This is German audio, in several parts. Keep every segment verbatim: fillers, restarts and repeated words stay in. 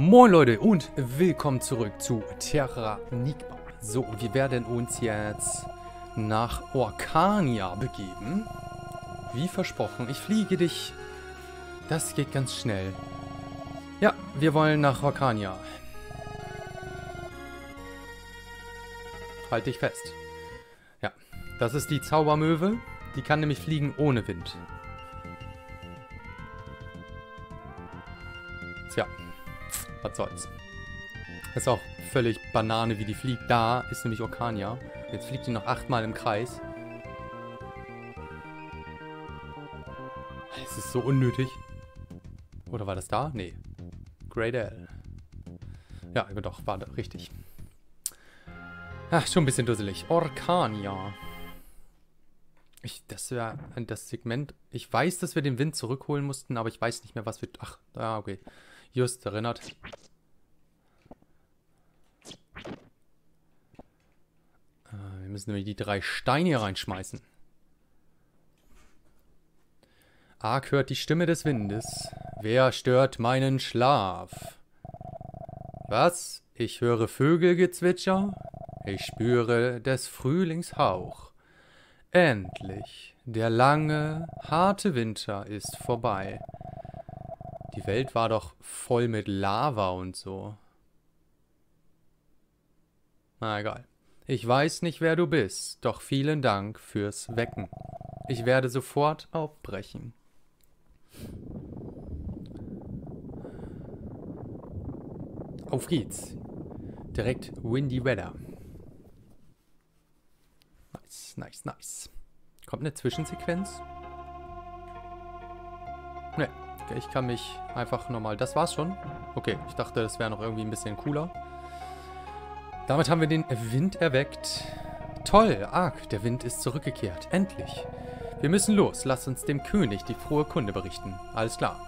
Moin Leute und willkommen zurück zu Terranigma. So, wir werden uns jetzt nach Orkania begeben. Wie versprochen, ich fliege dich. Das geht ganz schnell. Ja, wir wollen nach Orkania. Halt dich fest. Ja, das ist die Zaubermöwe. Die kann nämlich fliegen ohne Wind. Tja, was soll's. Das ist auch völlig Banane, wie die fliegt. Da ist nämlich Orkania. Jetzt fliegt die noch achtmal im Kreis. Es ist so unnötig. Oder war das da? Nee. Great L. Ja, doch, war da richtig. Ach, schon ein bisschen dusselig. Orkania. Ich, das wäre das Segment. Ich weiß, dass wir den Wind zurückholen mussten, aber ich weiß nicht mehr, was wir... Ach, ah, okay. Just erinnert. Äh, wir müssen nämlich die drei Steine hier reinschmeißen. Ark hört die Stimme des Windes. Wer stört meinen Schlaf? Was? Ich höre Vögelgezwitscher. Ich spüre des Frühlings Hauch. Endlich. Der lange, harte Winter ist vorbei. Die Welt war doch voll mit Lava und so. Na egal. Ich weiß nicht, wer du bist, doch vielen Dank fürs Wecken. Ich werde sofort aufbrechen. Auf geht's. Direkt Windy Weather. Nice, nice, nice. Kommt eine Zwischensequenz? Ne, ich kann mich einfach nochmal... Das war's schon? Okay, ich dachte, das wäre noch irgendwie ein bisschen cooler. Damit haben wir den Wind erweckt. Toll, Ark, der Wind ist zurückgekehrt. Endlich. Wir müssen los. Lass uns dem König die frohe Kunde berichten. Alles klar.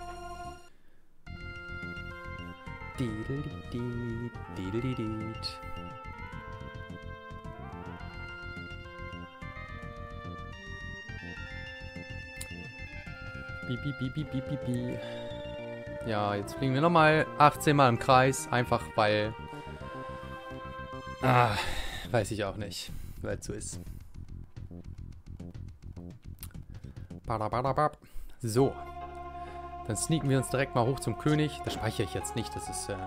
Bi, bi, bi, bi, bi, bi. Ja, jetzt fliegen wir nochmal achtzehn Mal im Kreis. Einfach weil... Ah, weiß ich auch nicht, weil es so ist. So. Dann sneaken wir uns direkt mal hoch zum König. Das speichere ich jetzt nicht. Das ist... Äh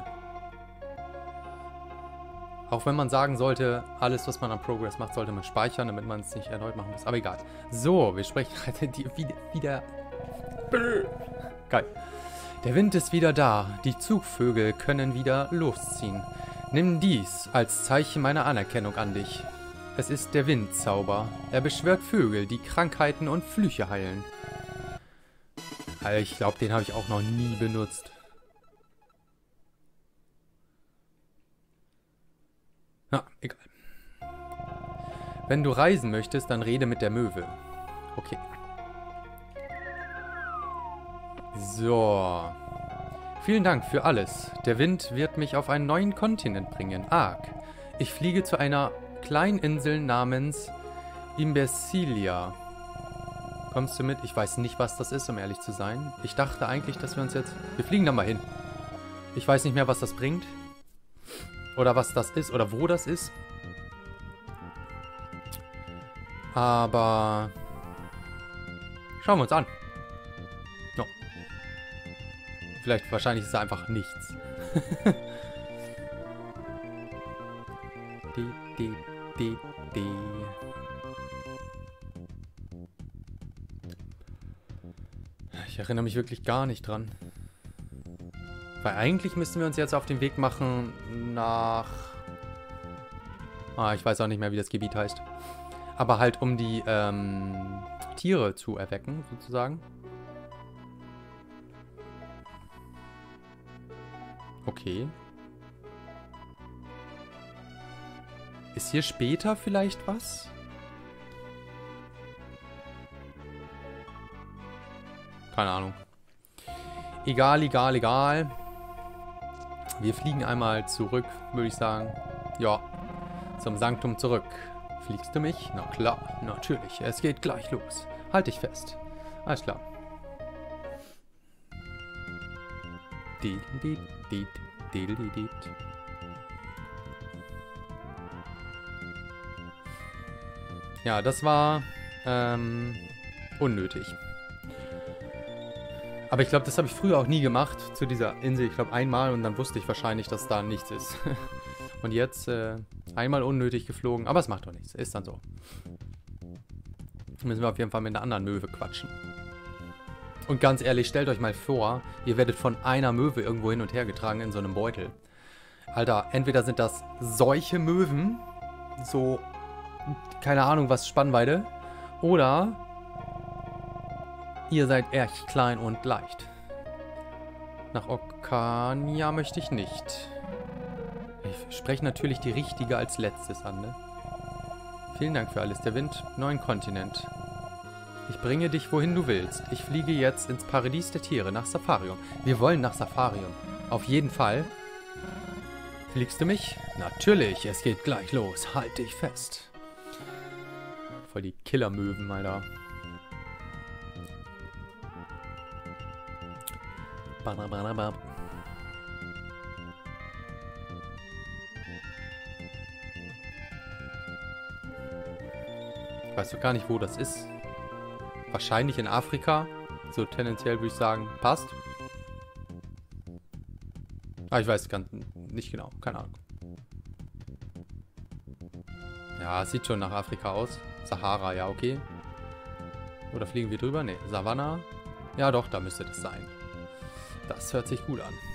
auch wenn man sagen sollte, alles, was man an Progress macht, sollte man speichern, damit man es nicht erneut machen muss. Aber egal. So, wir sprechen wieder... wieder Geil. Der Wind ist wieder da. Die Zugvögel können wieder losziehen. Nimm dies als Zeichen meiner Anerkennung an dich. Es ist der Windzauber. Er beschwört Vögel, die Krankheiten und Flüche heilen. Also ich glaube, den habe ich auch noch nie benutzt. Na, egal. Wenn du reisen möchtest, dann rede mit der Möwe. Okay. So. Vielen Dank für alles. Der Wind wird mich auf einen neuen Kontinent bringen. Ark. Ich fliege zu einer kleinen Insel namens Imbecilia. Kommst du mit? Ich weiß nicht, was das ist, um ehrlich zu sein. Ich dachte eigentlich, dass wir uns jetzt... Wir fliegen da mal hin. Ich weiß nicht mehr, was das bringt. Oder was das ist. Oder wo das ist. Aber... Schauen wir uns an. No. Vielleicht, wahrscheinlich ist es einfach nichts. di, di, di, di. Ich erinnere mich wirklich gar nicht dran. Weil eigentlich müssten wir uns jetzt auf den Weg machen nach... Ah, ich weiß auch nicht mehr, wie das Gebiet heißt. Aber halt, um die ähm, Tiere zu erwecken, sozusagen. Okay. Ist hier später vielleicht was? Keine Ahnung. Egal, egal, egal. Wir fliegen einmal zurück, würde ich sagen. Ja, zum Sanktum zurück. Fliegst du mich? Na klar, natürlich. Es geht gleich los. Halt dich fest. Alles klar. Diddle-did. Ja, das war ähm, unnötig. Aber ich glaube, das habe ich früher auch nie gemacht zu dieser Insel. Ich glaube einmal und dann wusste ich wahrscheinlich, dass da nichts ist. Und jetzt äh, einmal unnötig geflogen. Aber es macht doch nichts. Ist dann so. Müssen wir auf jeden Fall mit einer anderen Möwe quatschen. Und ganz ehrlich, stellt euch mal vor, ihr werdet von einer Möwe irgendwo hin und her getragen in so einem Beutel. Alter, entweder sind das solche Möwen, so, keine Ahnung was, Spannweite, oder ihr seid echt klein und leicht. Nach Okania möchte ich nicht. Ich spreche natürlich die richtige als letztes an, ne? Vielen Dank für alles, der Wind. Neuen Kontinent. Ich bringe dich, wohin du willst. Ich fliege jetzt ins Paradies der Tiere, nach Safarium. Wir wollen nach Safarium. Auf jeden Fall. Fliegst du mich? Natürlich, es geht gleich los. Halt dich fest. Voll die Killermöwen, Alter. Badabadabab. Ich weiß doch gar nicht, wo das ist. Wahrscheinlich in Afrika. So tendenziell würde ich sagen, passt. Aber ich weiß ganz nicht genau. Keine Ahnung. Ja, es sieht schon nach Afrika aus. Sahara, ja, okay. Oder fliegen wir drüber? Ne, Savanna. Ja, doch, da müsste das sein. Das hört sich gut an.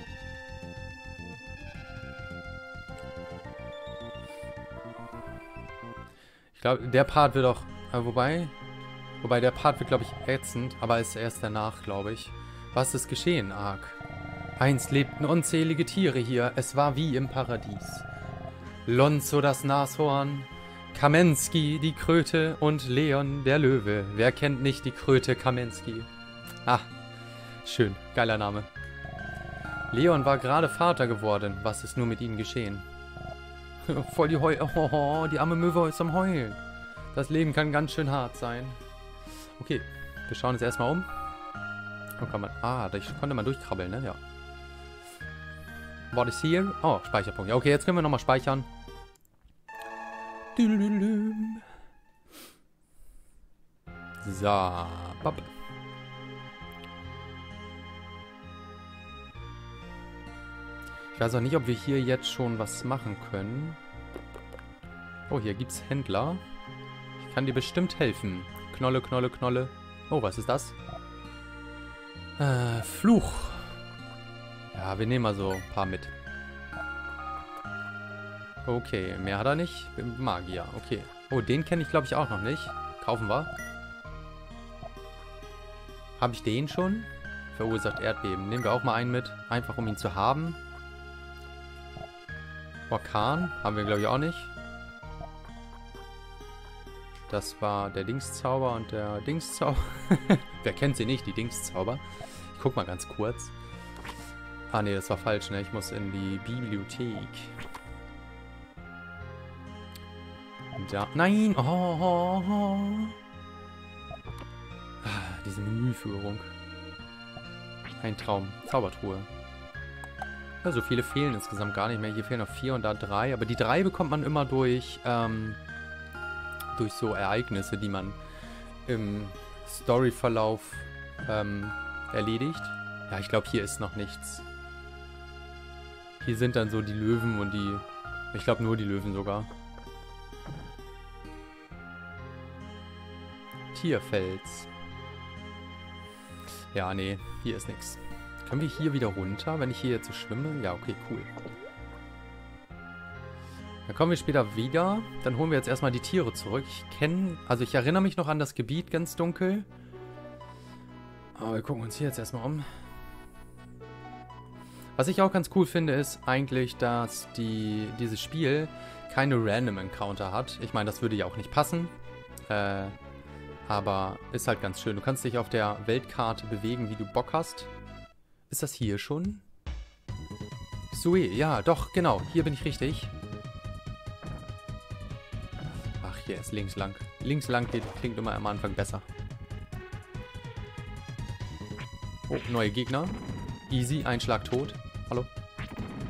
Ich glaube, der Part wird auch... Äh, wobei... Wobei, der Part wird, glaube ich, ätzend. Aber ist erst danach, glaube ich. Was ist geschehen, Ark? Einst lebten unzählige Tiere hier. Es war wie im Paradies. Lonzo das Nashorn, Kamensky die Kröte und Leon der Löwe. Wer kennt nicht die Kröte Kamensky? Ah, schön. Geiler Name. Leon war gerade Vater geworden. Was ist nur mit ihm geschehen? Voll die Heul... Oh, die arme Möwe ist am Heulen. Das Leben kann ganz schön hart sein. Okay, wir schauen uns erstmal um. Wo kann man... Ah, da konnte man durchkrabbeln, ne? Ja. What is here? Oh, Speicherpunkt. Ja, okay, jetzt können wir nochmal speichern. So. Bop. Ich weiß auch nicht, ob wir hier jetzt schon was machen können. Oh, hier gibt's Händler. Ich kann dir bestimmt helfen. Knolle, Knolle, Knolle. Oh, was ist das? Äh, Fluch. Ja, wir nehmen mal so ein paar mit. Okay, mehr hat er nicht. Magier, okay. Oh, den kenne ich glaube ich auch noch nicht. Kaufen wir. Habe ich den schon? Verursacht Erdbeben. Nehmen wir auch mal einen mit. Einfach um ihn zu haben. Orkan. Haben wir glaube ich auch nicht. Das war der Dingszauber und der Dingszauber. Wer kennt sie nicht, die Dingszauber? Ich guck mal ganz kurz. Ah, nee, das war falsch, ne? Ich muss in die Bibliothek. Da. Nein! Oh, oh, oh. Ah, diese Menüführung. Ein Traum. Zaubertruhe. Ja, so viele fehlen insgesamt gar nicht mehr. Hier fehlen noch vier und da drei. Aber die drei bekommt man immer durch, ähm, durch so Ereignisse, die man im Storyverlauf ähm, erledigt. Ja, ich glaube, hier ist noch nichts. Hier sind dann so die Löwen und die... Ich glaube nur die Löwen sogar. Tierfels. Ja, nee, hier ist nichts. Können wir hier wieder runter, wenn ich hier jetzt so schwimme? Ja, okay, cool. Dann kommen wir später wieder. Dann holen wir jetzt erstmal die Tiere zurück. Ich kenne... Also ich erinnere mich noch an das Gebiet ganz dunkel. Aber wir gucken uns hier jetzt erstmal um. Was ich auch ganz cool finde, ist eigentlich, dass die, dieses Spiel keine Random Encounter hat. Ich meine, das würde ja auch nicht passen. Äh, aber ist halt ganz schön. Du kannst dich auf der Weltkarte bewegen, wie du Bock hast. Ist das hier schon? Sue, ja, doch, genau. Hier bin ich richtig. Ach, hier ist links lang. Links lang geht, klingt immer am Anfang besser. Oh, neue Gegner. Easy, ein Schlag tot. Hallo.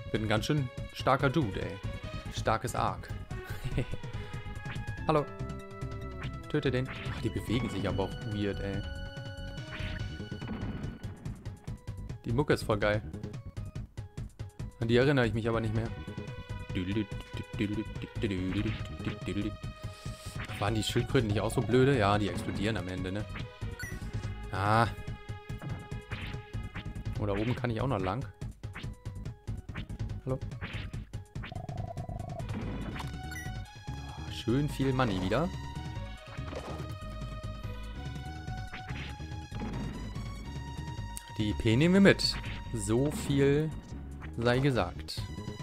Bin ein ganz schön starker Dude, ey. Starkes Arc. Hallo. Töte den. Ach, die bewegen sich aber auch weird, ey. Die Mucke ist voll geil. An die erinnere ich mich aber nicht mehr. Waren die Schildkröten nicht auch so blöde? Ja, die explodieren am Ende, ne? Ah. Oh, da oben kann ich auch noch lang. Hallo? Schön viel Money wieder. Die E P nehmen wir mit. So viel sei gesagt.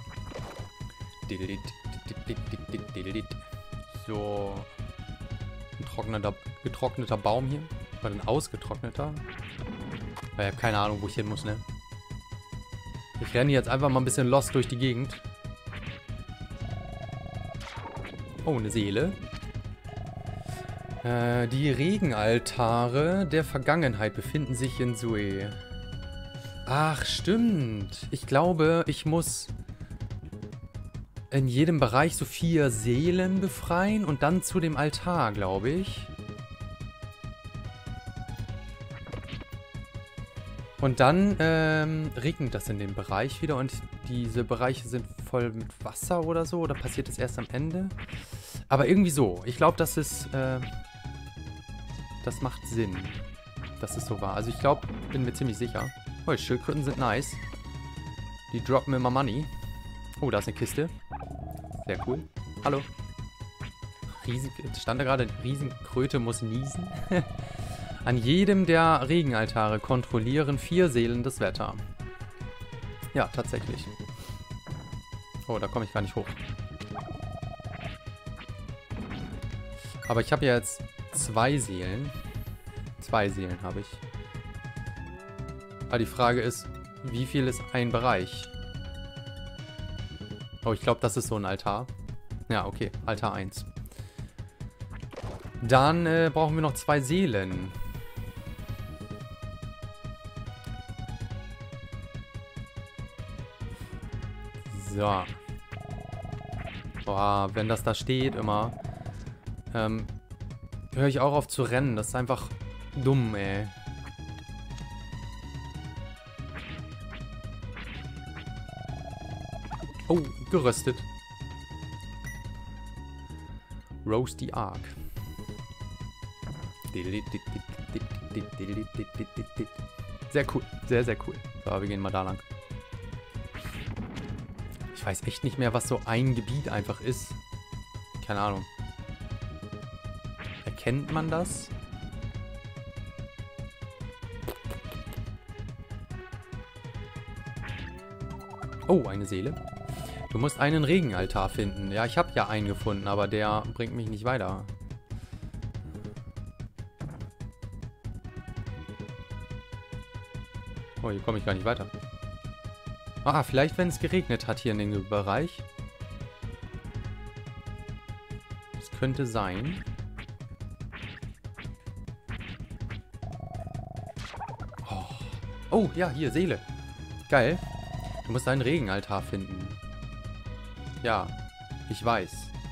So. Ein trockneter, getrockneter Baum hier. Oder ein ausgetrockneter. Ich habe keine Ahnung, wo ich hin muss, ne? Ich renne jetzt einfach mal ein bisschen lost durch die Gegend. Oh, eine Seele. Äh, die Regenaltare der Vergangenheit befinden sich in Sue. Ach, stimmt. Ich glaube, ich muss in jedem Bereich so vier Seelen befreien und dann zu dem Altar, glaube ich. Und dann ähm, regnet das in dem Bereich wieder und diese Bereiche sind voll mit Wasser oder so. Oder passiert das erst am Ende? Aber irgendwie so. Ich glaube, das ist... Äh, das macht Sinn, dass es so war. Also ich glaube, bin mir ziemlich sicher. Oh, die Schildkröten sind nice. Die droppen immer Money. Oh, da ist eine Kiste. Sehr cool. Hallo. Riesen, stand da gerade, Riesenkröte muss niesen. An jedem der Regenaltare kontrollieren vier Seelen das Wetter. Ja, tatsächlich. Oh, da komme ich gar nicht hoch. Aber ich habe ja jetzt zwei Seelen. Zwei Seelen habe ich. Aber die Frage ist, wie viel ist ein Bereich? Oh, ich glaube, das ist so ein Altar. Ja, okay. Altar eins. Dann äh, brauchen wir noch zwei Seelen. So. Boah, wenn das da steht immer, ähm, höre ich auch auf zu rennen. Das ist einfach dumm, ey. Oh, geröstet. Roasty Ark. Sehr cool. Sehr, sehr cool. So, wir gehen mal da lang. Ich weiß echt nicht mehr, was so ein Gebiet einfach ist. Keine Ahnung. Erkennt man das? Oh, eine Seele. Du musst einen Regenaltar finden. Ja, ich habe ja einen gefunden, aber der bringt mich nicht weiter. Oh, hier komme ich gar nicht weiter. Ah, vielleicht, wenn es geregnet hat hier in dem Bereich. Das könnte sein. Oh, oh ja, hier, Seele. Geil. Du musst einen Regenaltar finden. Ja, ich weiß.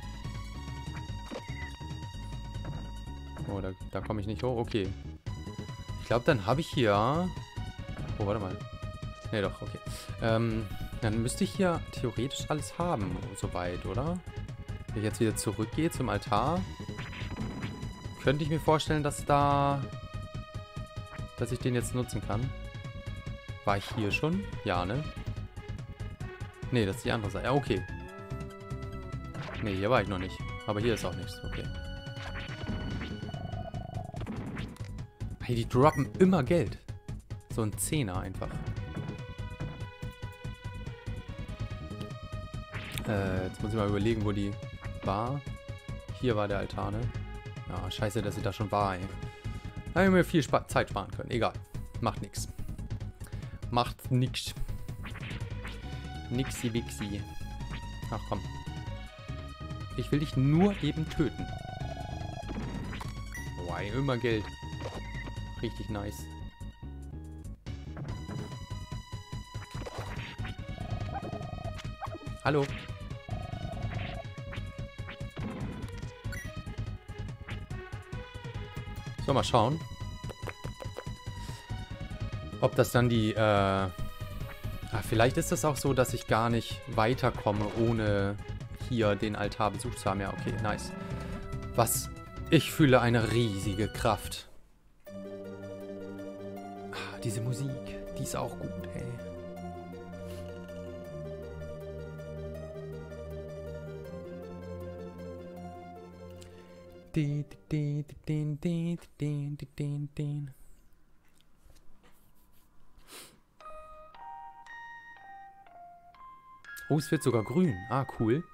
Oh, da, da komme ich nicht hoch. Okay. Ich glaube, dann habe ich hier... Oh, warte mal. Ne, doch, okay. Ähm, dann müsste ich hier theoretisch alles haben, soweit, oder? Wenn ich jetzt wieder zurückgehe zum Altar, könnte ich mir vorstellen, dass da... dass ich den jetzt nutzen kann. War ich hier schon? Ja, ne? Ne, das ist die andere Seite. Ja, okay. Ne, hier war ich noch nicht. Aber hier ist auch nichts. Okay. Hey, die droppen immer Geld. So ein Zehner einfach. Äh, jetzt muss ich mal überlegen, wo die war. Hier war der Altar, ne? Ja, scheiße, dass ich da schon war, ey. Da hätten wir viel Sp- Zeit sparen können. Egal. Macht nix. Macht nix. Nixi Wixi. Ach komm. Ich will dich nur eben töten. Boah, immer Geld. Richtig nice. Hallo. So, mal schauen. Ob das dann die, äh... Ah, vielleicht ist es auch so, dass ich gar nicht weiterkomme, ohne hier den Altar besucht zu haben. Ja, okay, nice. Was? Ich fühle eine riesige Kraft. Ah, diese Musik, die ist auch gut, ey. Oh, es wird sogar grün. Ah, cool.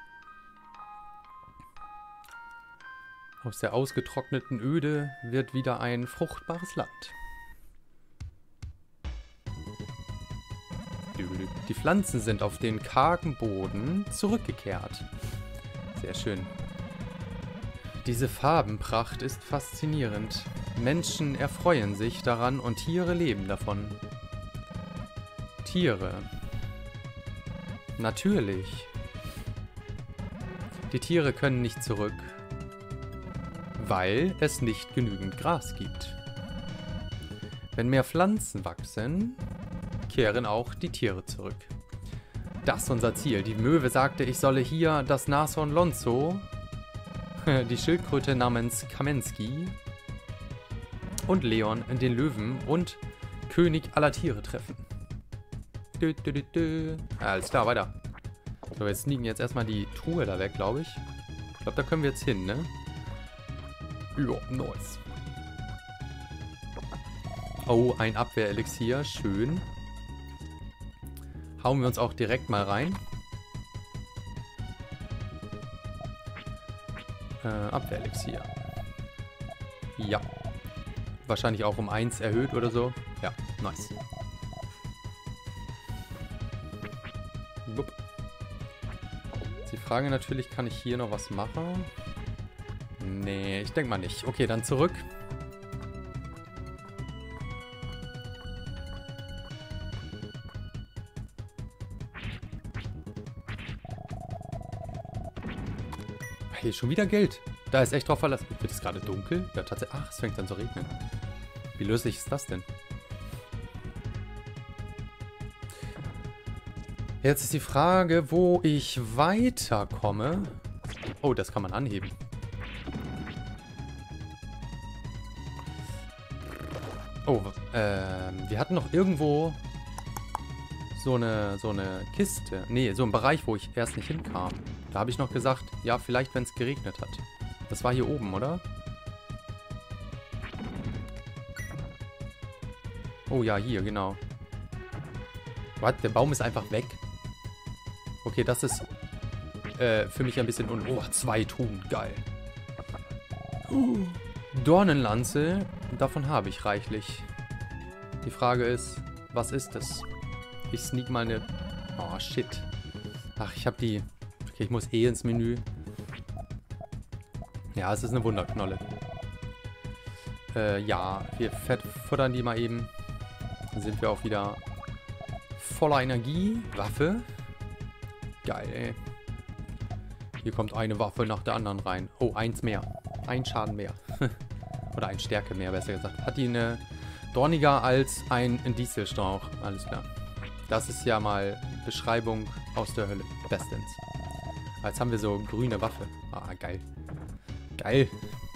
Aus der ausgetrockneten Öde wird wieder ein fruchtbares Land. Die Pflanzen sind auf den kargen Boden zurückgekehrt. Sehr schön. Diese Farbenpracht ist faszinierend. Menschen erfreuen sich daran und Tiere leben davon. Tiere. Natürlich. Die Tiere können nicht zurück, weil es nicht genügend Gras gibt. Wenn mehr Pflanzen wachsen, kehren auch die Tiere zurück. Das ist unser Ziel. Die Möwe sagte, ich solle hier das Nashorn Lonzo, die Schildkröte namens Kamensky und Leon, den Löwen und König aller Tiere treffen. Dö, dö, dö, dö. Alles klar, weiter. So, wir sneaken jetzt erstmal die Truhe da weg, glaube ich. Ich glaube, da können wir jetzt hin, ne? Ja, nice. Oh, ein Abwehrelixier. Schön. Hauen wir uns auch direkt mal rein. Äh, Abwehrelixier. Ja. Wahrscheinlich auch um eins erhöht oder so. Ja, nice. Bup. Die Frage natürlich, kann ich hier noch was machen? Nee, ich denke mal nicht. Okay, dann zurück. Hey, schon wieder Geld. Da ist echt drauf verlassen. Wird es gerade dunkel? Ja, tatsächlich. Ach, es fängt an zu regnen. Wie lustig ist das denn? Jetzt ist die Frage, wo ich weiterkomme. Oh, das kann man anheben. Oh, ähm, wir hatten noch irgendwo so eine, so eine Kiste. Nee, so ein Bereich, wo ich erst nicht hinkam. Da habe ich noch gesagt, ja, vielleicht, wenn es geregnet hat. Das war hier oben, oder? Oh ja, hier, genau. Was? Der Baum ist einfach weg. Okay, das ist äh, für mich ein bisschen un... Oh, zwei Truhen. Geil. Uh, Dornenlanze. Davon habe ich reichlich. Die Frage ist, was ist es? Ich sneak mal eine... Oh, shit. Ach, ich habe die... Okay, ich muss eh ins Menü. Ja, es ist eine Wunderknolle. Äh, ja, wir futtern die mal eben. Dann sind wir auch wieder voller Energie. Waffe. Geil, ey. Hier kommt eine Waffe nach der anderen rein. Oh, eins mehr. Ein Schaden mehr. Oder ein Stärke mehr, besser gesagt. Hat die eine dorniger als ein Dieselstrauch. Alles klar. Das ist ja mal Beschreibung aus der Hölle. Bestens. Jetzt haben wir so grüne Waffe. Ah, geil. Geil.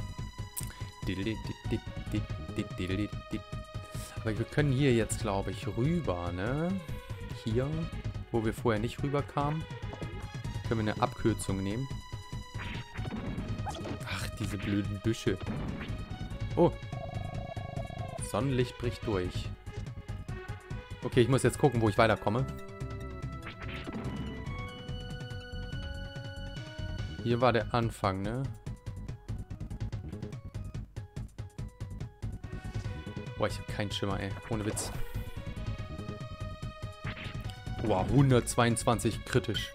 Aber wir können hier jetzt, glaube ich, rüber, ne? Hier, wo wir vorher nicht rüberkamen, können wir eine Abkürzung nehmen. Ach, diese blöden Büsche. Oh. Sonnenlicht bricht durch. Okay, ich muss jetzt gucken, wo ich weiterkomme. Hier war der Anfang, ne? Boah, ich habe keinen Schimmer, ey. Ohne Witz. Boah, hundertzweiundzwanzig kritisch.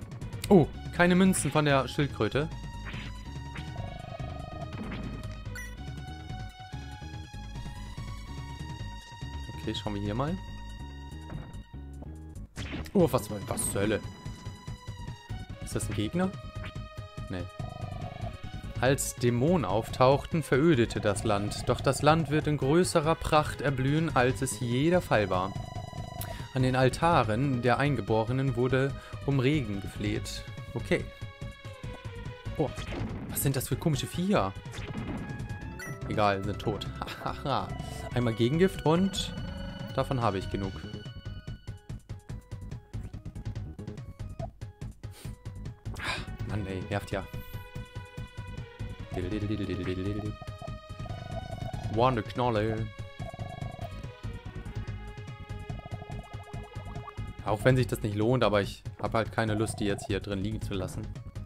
Oh, keine Münzen von der Schildkröte. schauen wir hier mal. Oh, was, was zur Hölle? Ist das ein Gegner? Nee. Als Dämonen auftauchten, verödete das Land. Doch das Land wird in größerer Pracht erblühen, als es je der Fall war. An den Altaren der Eingeborenen wurde um Regen gefleht. Okay. Oh, was sind das für komische Viecher? Egal, sind tot. Hahaha. Einmal Gegengift und davon habe ich genug. Mann, ey, nervt ja. Wande Knolle. Auch wenn sich das nicht lohnt, aber ich habe halt keine Lust, die jetzt hier drin liegen zu lassen.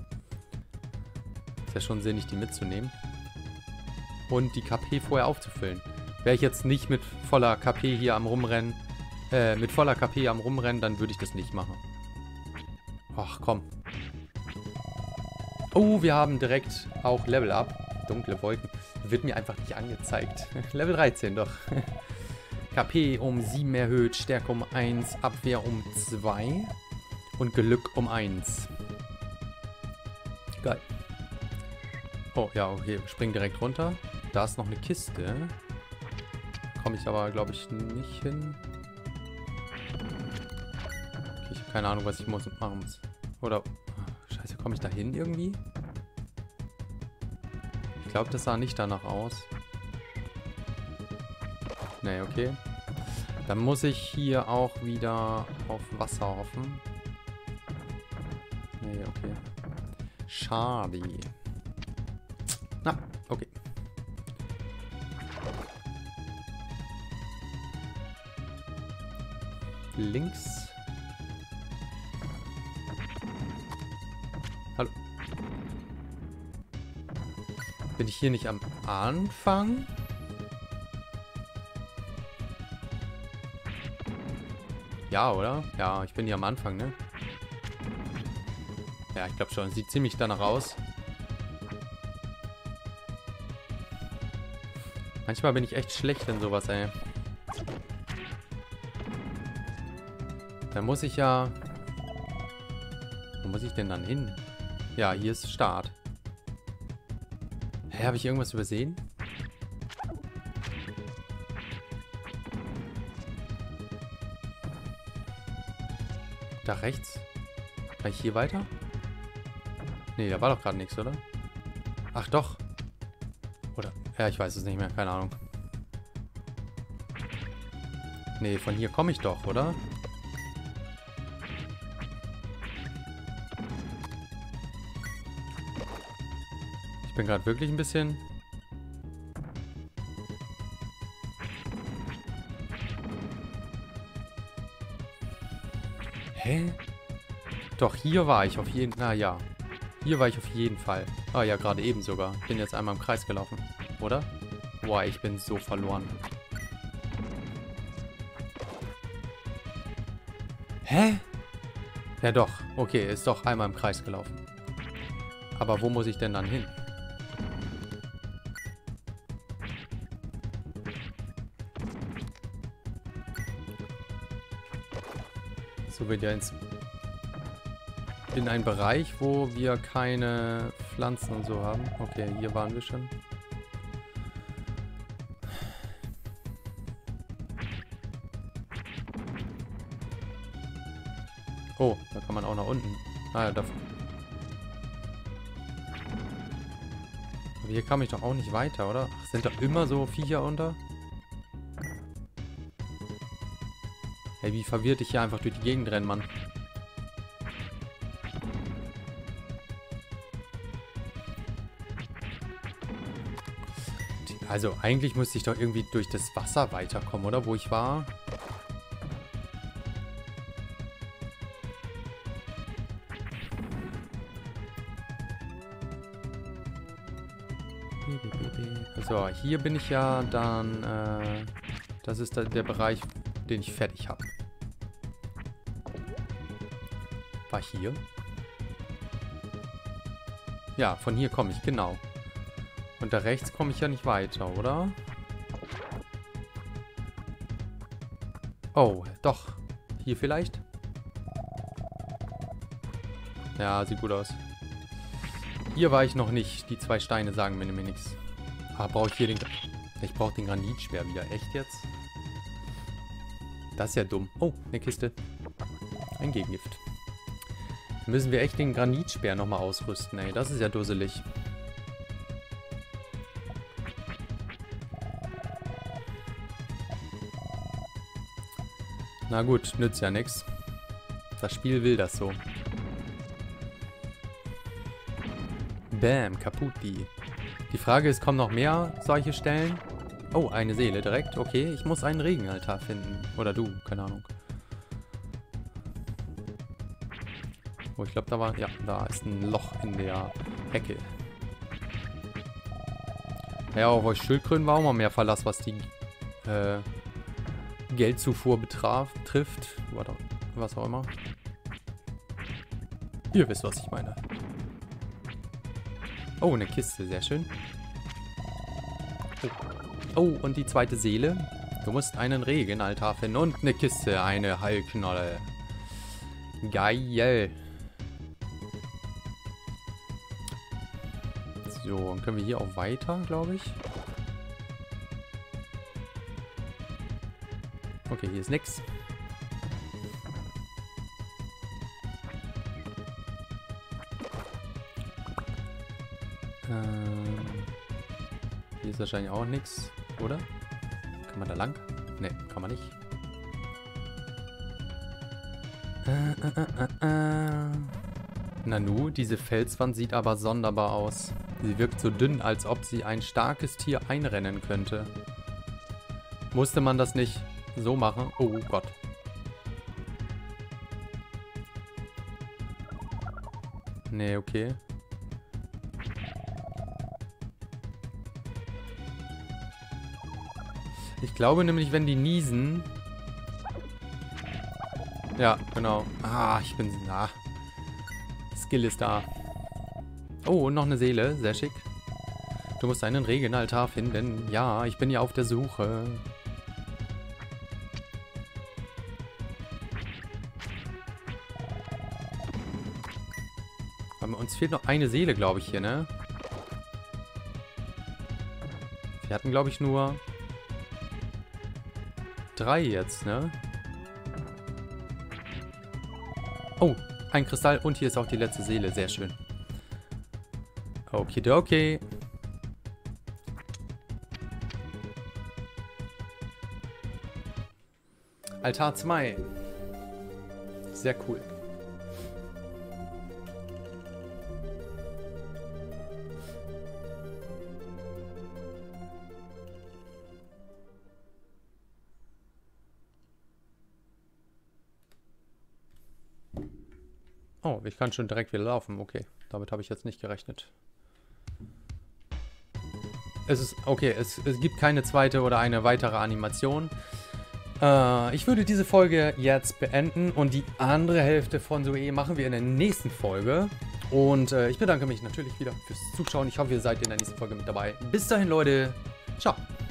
Ist ja schon sinnig, die mitzunehmen. Und die K P vorher aufzufüllen. Wäre ich jetzt nicht mit voller K P hier am Rumrennen, äh, mit voller K P am Rumrennen, dann würde ich das nicht machen. Ach, komm. Oh, wir haben direkt auch Level Up. Dunkle Wolken. Wird mir einfach nicht angezeigt. Level dreizehn doch. K P um sieben erhöht, Stärke um eins, Abwehr um zwei und Glück um eins. Geil. Oh, ja, okay. Spring direkt runter. Da ist noch eine Kiste. Komme ich aber, glaube ich, nicht hin. Okay, ich habe keine Ahnung, was ich muss machen muss. Oder... Scheiße, komme ich da hin irgendwie? Ich glaube, das sah nicht danach aus. Nee, okay. Dann muss ich hier auch wieder auf Wasser hoffen. Nee, okay. Schade. Na, okay. Links. Hallo. Bin ich hier nicht am Anfang? Ja, oder? Ja, ich bin hier am Anfang, ne? Ja, ich glaube schon. Sieht ziemlich danach aus. Manchmal bin ich echt schlecht in sowas, ey. Da muss ich ja... Wo muss ich denn dann hin? Ja, hier ist Start. Hä, habe ich irgendwas übersehen? Da rechts? Kann ich hier weiter? Nee, da war doch gerade nichts, oder? Ach doch. Oder? Ja, ich weiß es nicht mehr. Keine Ahnung. Nee, von hier komme ich doch, oder? Ich bin gerade wirklich ein bisschen... Hä? Doch, hier war ich auf jeden Fall. Na ja. Hier war ich auf jeden Fall. Ah ja, gerade eben sogar. Bin jetzt einmal im Kreis gelaufen. Oder? Boah, ich bin so verloren. Hä? Ja doch. Okay, ist doch einmal im Kreis gelaufen. Aber wo muss ich denn dann hin? So wieder ins... in einen Bereich, wo wir keine Pflanzen und so haben. Okay, hier waren wir schon. Oh, da kann man auch nach unten. Ah ja, da. Aber hier kam ich doch auch nicht weiter, oder? Ach, sind da immer so Viecher unter? Hey, wie verwirrt ich hier einfach durch die Gegend rennen, Mann. Also, eigentlich musste ich doch irgendwie durch das Wasser weiterkommen, oder? Wo ich war. So, hier bin ich ja dann... Äh, das ist der Bereich, den ich fertig habe. War hier? Ja, von hier komme ich, genau. Und da rechts komme ich ja nicht weiter, oder? Oh, doch. Hier vielleicht? Ja, sieht gut aus. Hier war ich noch nicht. Die zwei Steine sagen mir nämlich nichts. Ah, brauche ich hier den... Ich brauche den Granitspeer wieder. Echt jetzt? Das ist ja dumm. Oh, eine Kiste. Ein Gegengift. Dann müssen wir echt den Granitspeer nochmal ausrüsten, ey. Das ist ja dusselig. Na gut, nützt ja nichts. Das Spiel will das so. Bam, kaputti. Die Frage ist, kommen noch mehr solche Stellen? Oh, eine Seele direkt. Okay, ich muss einen Regenaltar finden. Oder du, keine Ahnung. Oh, ich glaube, da war... Ja, da ist ein Loch in der Hecke. Ja, auf euch Schildkröten war auch mal mehr Verlass, was die äh, Geldzufuhr betraf, trifft. Warte, was auch immer. Ihr wisst, was ich meine. Oh, eine Kiste, sehr schön. Oh. Oh, und die zweite Seele. Du musst einen Regenaltar finden und eine Kiste, eine Heilknolle. Geil. So, dann können wir hier auch weiter, glaube ich. Okay, hier ist nix. Ähm, hier ist wahrscheinlich auch nichts, oder? Kann man da lang? Ne, kann man nicht. Äh, äh, äh, äh. Nanu, diese Felswand sieht aber sonderbar aus. Sie wirkt so dünn, als ob sie ein starkes Tier einrennen könnte. Musste man das nicht so machen? Oh Gott. Nee, okay. Ich glaube nämlich, wenn die niesen... Ja, genau. Ah, ich bin... Ah. Skill ist da. Oh, und noch eine Seele. Sehr schick. Du musst einen Regenaltar finden. Ja, ich bin ja auf der Suche. Aber uns fehlt noch eine Seele, glaube ich, hier, ne? Wir hatten, glaube ich, nur... drei jetzt, ne? Oh, ein Kristall und hier ist auch die letzte Seele. Sehr schön. Okidoki. Altar zwei. Sehr cool. Oh, ich kann schon direkt wieder laufen. Okay, damit habe ich jetzt nicht gerechnet. Es ist, okay, es, es gibt keine zweite oder eine weitere Animation. Äh, ich würde diese Folge jetzt beenden und die andere Hälfte von Zoe machen wir in der nächsten Folge. Und äh, ich bedanke mich natürlich wieder fürs Zuschauen. Ich hoffe, ihr seid in der nächsten Folge mit dabei. Bis dahin, Leute. Ciao.